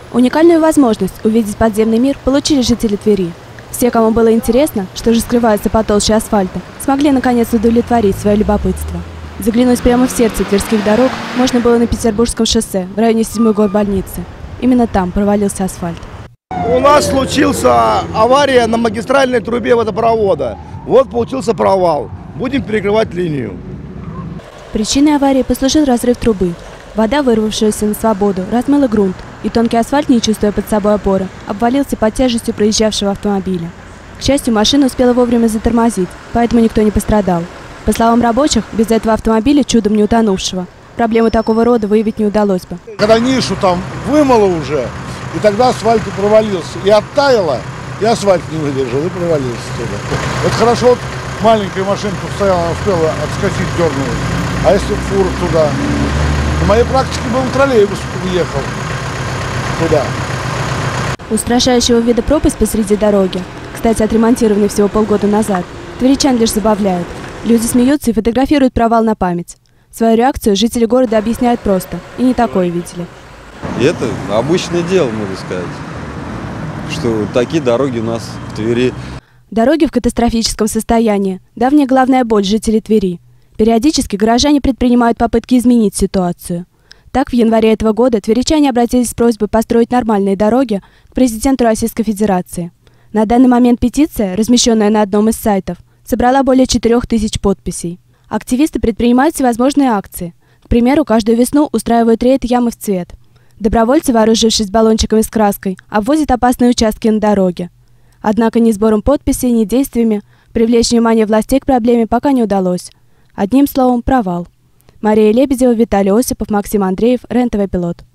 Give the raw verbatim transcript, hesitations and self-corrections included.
Уникальную возможность увидеть подземный мир получили жители Твери. Все, кому было интересно, что же скрывается под толщей асфальта, смогли наконец удовлетворить свое любопытство. Заглянуть прямо в сердце тверских дорог можно было на Петербургском шоссе в районе седьмой горбольницы. Именно там провалился асфальт. У нас случилась авария на магистральной трубе водопровода. Вот получился провал. Будем перекрывать линию. Причиной аварии послужил разрыв трубы. Вода, вырвавшаяся на свободу, размыла грунт, и тонкий асфальт, не чувствуя под собой опоры, обвалился под тяжестью проезжавшего автомобиля. К счастью, машина успела вовремя затормозить, поэтому никто не пострадал. По словам рабочих, без этого автомобиля, чудом не утонувшего, проблему такого рода выявить не удалось бы. Когда нишу там вымыло уже, и тогда асфальт и провалился, и оттаяло, и асфальт не выдержал, и провалился туда. Вот хорошо, вот маленькая машинка стояла, она успела отскочить, дернула. А если фура туда? На моей практике был троллейбус, уехал туда. Устрашающего вида пропасть посреди дороги, кстати, отремонтированный всего полгода назад, тверичан лишь забавляют. Люди смеются и фотографируют провал на память. Свою реакцию жители города объясняют просто, и не такое видели. И это обычное дело, можно сказать, что такие дороги у нас в Твери. Дороги в катастрофическом состоянии – давняя главная боль жителей Твери. Периодически горожане предпринимают попытки изменить ситуацию. Так, в январе этого года тверичане обратились с просьбой построить нормальные дороги к президенту Российской Федерации. На данный момент петиция, размещенная на одном из сайтов, собрала более четырёх тысяч подписей. Активисты предпринимают всевозможные акции. К примеру, каждую весну устраивают рейд «Ямы в цвет». Добровольцы, вооружившись баллончиками с краской, обвозят опасные участки на дороге. Однако ни сбором подписей, ни действиями привлечь внимание властей к проблеме пока не удалось. Одним словом, провал. Мария Лебедева, Виталий Осипов, Максим Андреев, РЕН-ТВ Пилот.